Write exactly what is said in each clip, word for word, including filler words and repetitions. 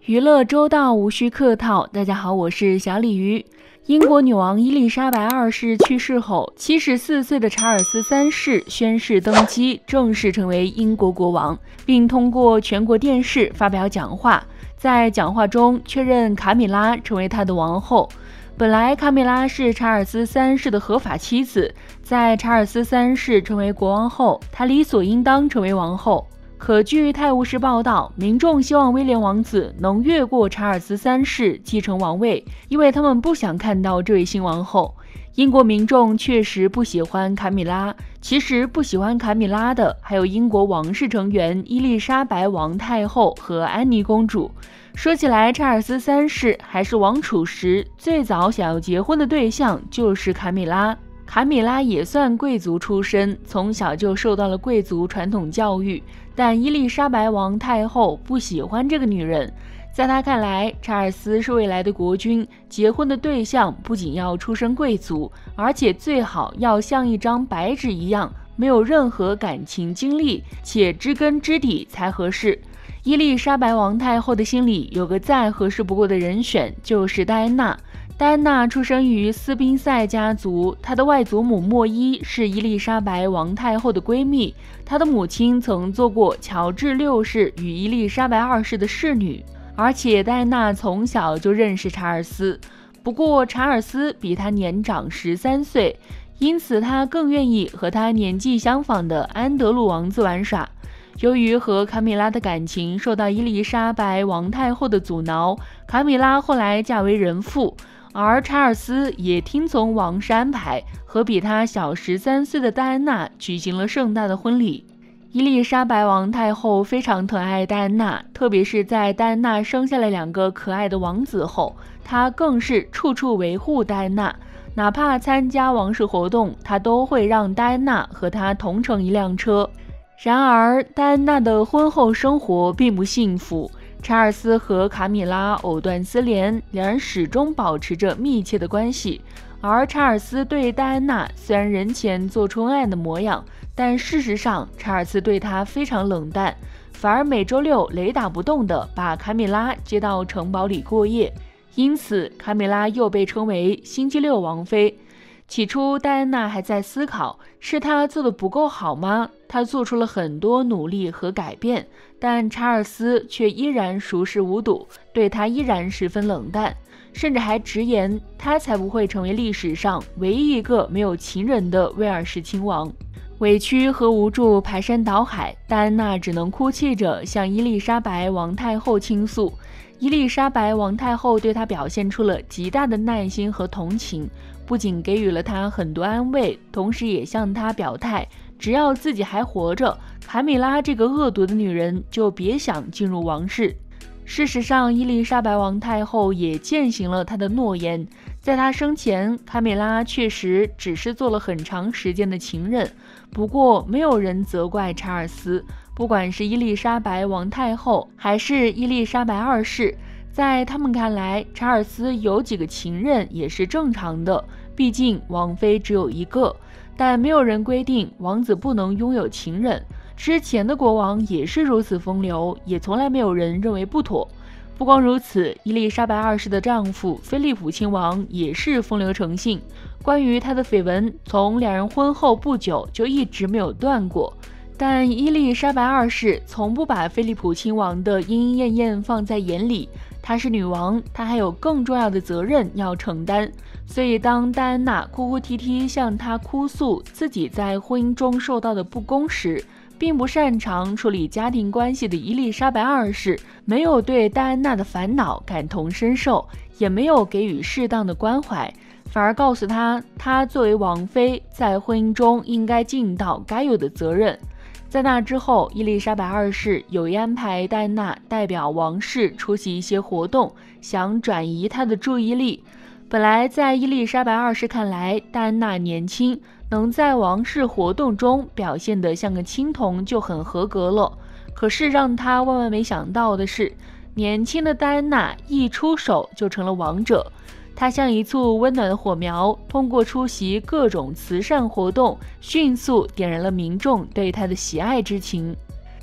娱乐周到，无需客套。大家好，我是小鲤鱼。英国女王伊丽莎白二世去世后，七十四岁的查尔斯三世宣誓登基，正式成为英国国王，并通过全国电视发表讲话。在讲话中确认卡米拉成为他的王后。本来卡米拉是查尔斯三世的合法妻子，在查尔斯三世成为国王后，她理所应当成为王后。可据《泰晤士》报道，民众希望威廉王子能越过查尔斯三世继承王位，因为他们不想看到这位新王后。英国民众确实不喜欢卡米拉，其实不喜欢卡米拉的还有英国王室成员伊丽莎白王太后和安妮公主。说起来，查尔斯三世还是王储时最早想要结婚的对象就是卡米拉。卡米拉也算贵族出身，从小就受到了贵族传统教育，但伊丽莎白王太后不喜欢这个女人。在她看来，查尔斯是未来的国君，结婚的对象不仅要出身贵族，而且最好要像一张白纸一样，没有任何感情经历，且知根知底才合适。伊丽莎白王太后的心里有个再合适不过的人选，就是戴安娜。戴安娜出生于斯宾塞家族，她的外祖母莫伊是伊丽莎白王太后的闺蜜，她的母亲曾做过乔治六世与伊丽莎白二世的侍女，而且戴安娜从小就认识查尔斯。不过查尔斯比她年长十三岁，因此她更愿意和他年纪相仿的安德鲁王子玩耍。由于和卡米拉的感情受到伊丽莎白王太后的阻挠，卡米拉后来嫁为人妇，而查尔斯也听从王室安排，和比他小十三岁的戴安娜举行了盛大的婚礼。伊丽莎白王太后非常疼爱戴安娜，特别是在戴安娜生下了两个可爱的王子后，她更是处处维护戴安娜，哪怕参加王室活动，她都会让戴安娜和她同乘一辆车。然而戴安娜的婚后生活并不幸福，查尔斯和卡米拉藕断丝连，两人始终保持着密切的关系。而查尔斯对戴安娜虽然人前做出恩爱的模样，但事实上查尔斯对她非常冷淡，反而每周六雷打不动地把卡米拉接到城堡里过夜，因此卡米拉又被称为星期六王妃。起初戴安娜还在思考，是她做得不够好吗？她做出了很多努力和改变，但查尔斯却依然熟视无睹，对她依然十分冷淡，甚至还直言他才不会成为历史上唯一一个没有情人的威尔士亲王。委屈和无助排山倒海，戴安娜只能哭泣着向伊丽莎白王太后倾诉。伊丽莎白王太后对她表现出了极大的耐心和同情，不仅给予了她很多安慰，同时也向她表态，只要自己还活着，卡米拉这个恶毒的女人就别想进入王室。事实上，伊丽莎白王太后也践行了她的诺言，在她生前，卡米拉确实只是做了很长时间的情人。不过没有人责怪查尔斯，不管是伊丽莎白王太后还是伊丽莎白二世，在他们看来，查尔斯有几个情人也是正常的，毕竟王妃只有一个。但没有人规定王子不能拥有情人，之前的国王也是如此风流，也从来没有人认为不妥。不光如此，伊丽莎白二世的丈夫菲利普亲王也是风流成性，关于他的绯闻从两人婚后不久就一直没有断过。但伊丽莎白二世从不把菲利普亲王的莺莺燕燕放在眼里，她是女王，她还有更重要的责任要承担。所以当戴安娜哭哭啼啼向她哭诉自己在婚姻中受到的不公时，并不擅长处理家庭关系的伊丽莎白二世没有对戴安娜的烦恼感同身受，也没有给予适当的关怀，反而告诉她，她作为王妃在婚姻中应该尽到该有的责任。在那之后，伊丽莎白二世有意安排戴安娜代表王室出席一些活动，想转移她的注意力。本来在伊丽莎白二世看来，戴安娜年轻，能在王室活动中表现得像个青铜就很合格了。可是让她万万没想到的是，年轻的戴安娜一出手就成了王者。她像一簇温暖的火苗，通过出席各种慈善活动，迅速点燃了民众对她的喜爱之情。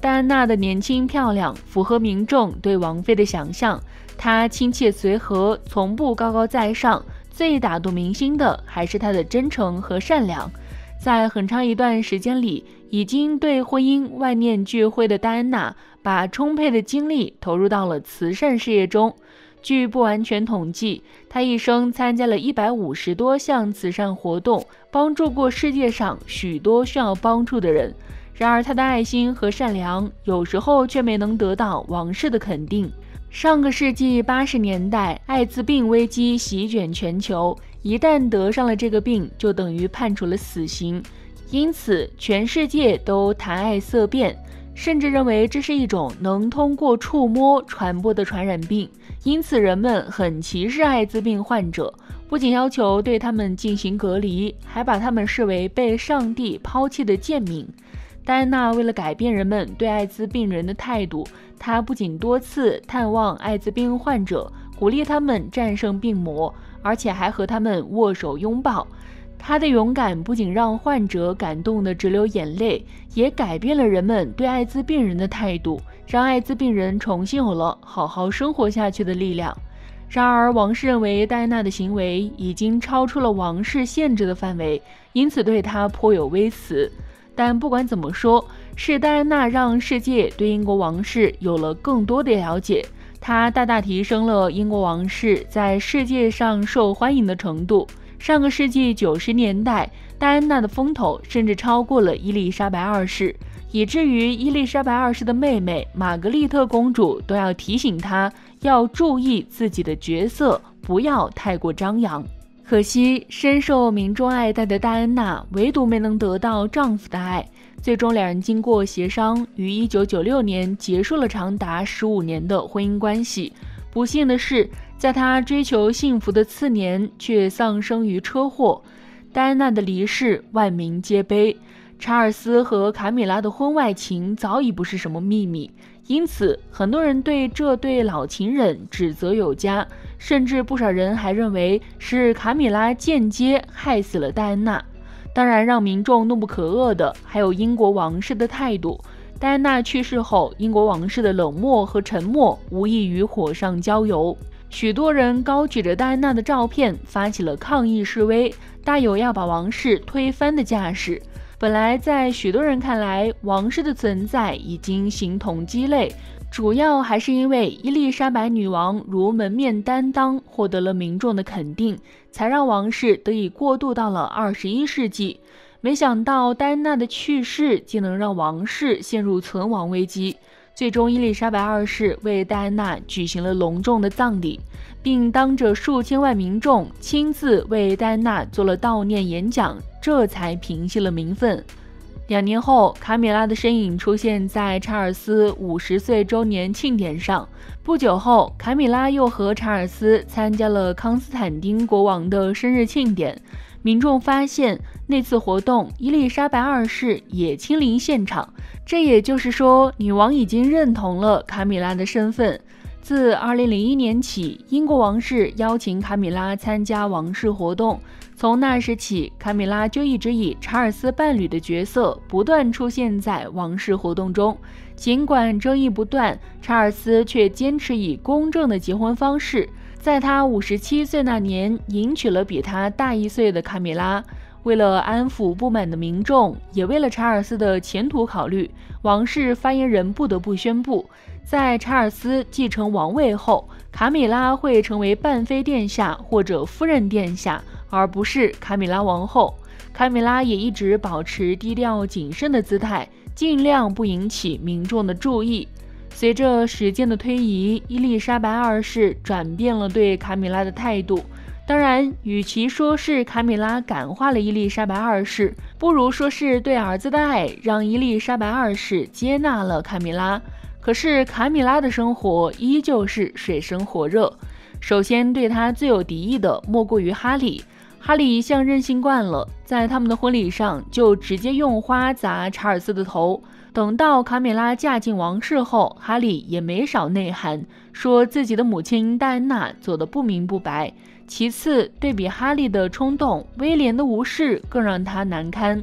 戴安娜的年轻漂亮符合民众对王妃的想象，她亲切随和，从不高高在上，最打动民心的还是她的真诚和善良。在很长一段时间里，已经对婚姻万念俱灰的戴安娜，把充沛的精力投入到了慈善事业中。据不完全统计，她一生参加了一百五十多项慈善活动，帮助过世界上许多需要帮助的人。然而，她的爱心和善良有时候却没能得到王室的肯定。上个世纪八十年代，艾滋病危机席卷全球，一旦得上了这个病，就等于判处了死刑。因此，全世界都谈爱色变，甚至认为这是一种能通过触摸传播的传染病。因此，人们很歧视艾滋病患者，不仅要求对他们进行隔离，还把他们视为被上帝抛弃的贱民。戴安娜为了改变人们对艾滋病人的态度，她不仅多次探望艾滋病患者，鼓励他们战胜病魔，而且还和他们握手拥抱。她的勇敢不仅让患者感动得直流眼泪，也改变了人们对艾滋病人的态度，让艾滋病人重新有了好好生活下去的力量。然而，王室认为戴安娜的行为已经超出了王室限制的范围，因此对她颇有微词。但不管怎么说，是戴安娜让世界对英国王室有了更多的了解，她大大提升了英国王室在世界上受欢迎的程度。上个世纪九十年代，戴安娜的风头甚至超过了伊丽莎白二世，以至于伊丽莎白二世的妹妹玛格丽特公主都要提醒她要注意自己的角色，不要太过张扬。可惜，深受民众爱戴的戴安娜唯独没能得到丈夫的爱，最终两人经过协商，于一九九六年结束了长达十五年的婚姻关系。不幸的是，在她追求幸福的次年，却丧生于车祸。戴安娜的离世，万民皆悲。查尔斯和卡米拉的婚外情早已不是什么秘密，因此很多人对这对老情人指责有加，甚至不少人还认为是卡米拉间接害死了戴安娜。当然，让民众怒不可遏的还有英国王室的态度。戴安娜去世后，英国王室的冷漠和沉默无异于火上浇油，许多人高举着戴安娜的照片发起了抗议示威，大有要把王室推翻的架势。本来在许多人看来，王室的存在已经形同鸡肋，主要还是因为伊丽莎白女王如门面担当，获得了民众的肯定，才让王室得以过渡到了二十一世纪。没想到戴安娜的去世竟能让王室陷入存亡危机。最终，伊丽莎白二世为戴安娜举行了隆重的葬礼，并当着数千万民众亲自为戴安娜做了悼念演讲，这才平息了民愤。两年后，卡米拉的身影出现在查尔斯五十岁周年庆典上。不久后，卡米拉又和查尔斯参加了康斯坦丁国王的生日庆典。民众发现，那次活动伊丽莎白二世也亲临现场，这也就是说，女王已经认同了卡米拉的身份。自二零零一年起，英国王室邀请卡米拉参加王室活动，从那时起，卡米拉就一直以查尔斯伴侣的角色不断出现在王室活动中。尽管争议不断，查尔斯却坚持以公正的结婚方式，在他五十七岁那年迎娶了比他大一岁的卡米拉。为了安抚不满的民众，也为了查尔斯的前途考虑，王室发言人不得不宣布，在查尔斯继承王位后，卡米拉会成为半妃殿下或者夫人殿下，而不是卡米拉王后。卡米拉也一直保持低调谨慎的姿态，尽量不引起民众的注意。随着时间的推移，伊丽莎白二世转变了对卡米拉的态度。当然，与其说是卡米拉感化了伊丽莎白二世，不如说是对儿子的爱让伊丽莎白二世接纳了卡米拉。可是卡米拉的生活依旧是水深火热。首先对她最有敌意的莫过于哈利。哈利一向任性惯了，在他们的婚礼上就直接用花砸查尔斯的头。等到卡米拉嫁进王室后，哈利也没少内涵，说自己的母亲戴安娜做得不明不白。其次，对比哈利的冲动，威廉的无视更让他难堪。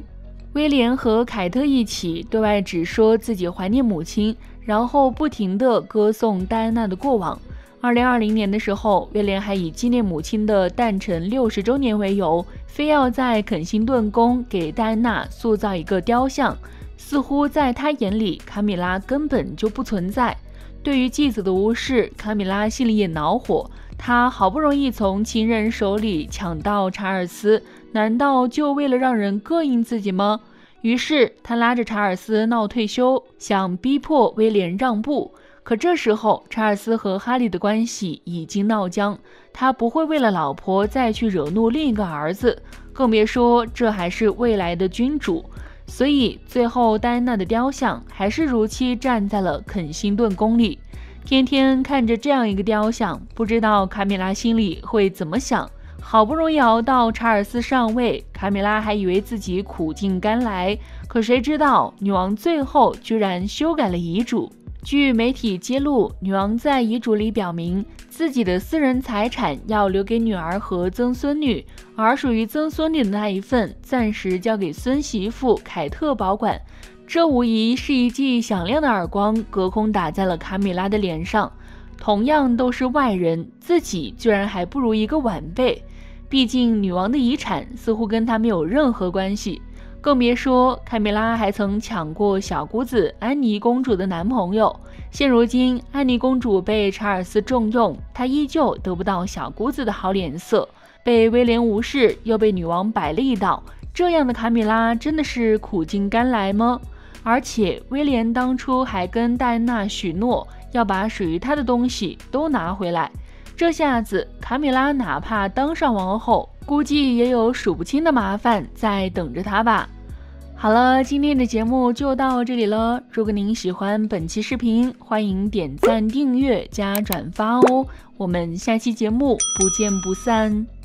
威廉和凯特一起对外只说自己怀念母亲，然后不停地歌颂戴安娜的过往。二零二零年的时候，威廉还以纪念母亲的诞辰六十周年为由，非要在肯辛顿宫给戴安娜塑造一个雕像，似乎在他眼里，卡米拉根本就不存在。对于继子的无视，卡米拉心里也恼火。她好不容易从情人手里抢到查尔斯，难道就为了让人膈应自己吗？于是她拉着查尔斯闹退休，想逼迫威廉让步。可这时候，查尔斯和哈利的关系已经闹僵，他不会为了老婆再去惹怒另一个儿子，更别说这还是未来的君主。所以最后戴安娜的雕像还是如期站在了肯辛顿宫里。天天看着这样一个雕像，不知道卡米拉心里会怎么想。好不容易熬到查尔斯上位，卡米拉还以为自己苦尽甘来，可谁知道女王最后居然修改了遗嘱。据媒体揭露，女王在遗嘱里表明，自己的私人财产要留给女儿和曾孙女，而属于曾孙女的那一份暂时交给孙媳妇凯特保管。这无疑是一记响亮的耳光，隔空打在了卡米拉的脸上。同样都是外人，自己居然还不如一个晚辈。毕竟女王的遗产似乎跟她没有任何关系，更别说卡米拉还曾抢过小姑子安妮公主的男朋友。现如今安妮公主被查尔斯重用，她依旧得不到小姑子的好脸色，被威廉无视，又被女王摆了一道。这样的卡米拉真的是苦尽甘来吗？而且威廉当初还跟戴安娜许诺要把属于他的东西都拿回来，这下子卡米拉哪怕当上王后，估计也有数不清的麻烦在等着她吧。好了，今天的节目就到这里了。如果您喜欢本期视频，欢迎点赞、订阅加转发哦。我们下期节目不见不散。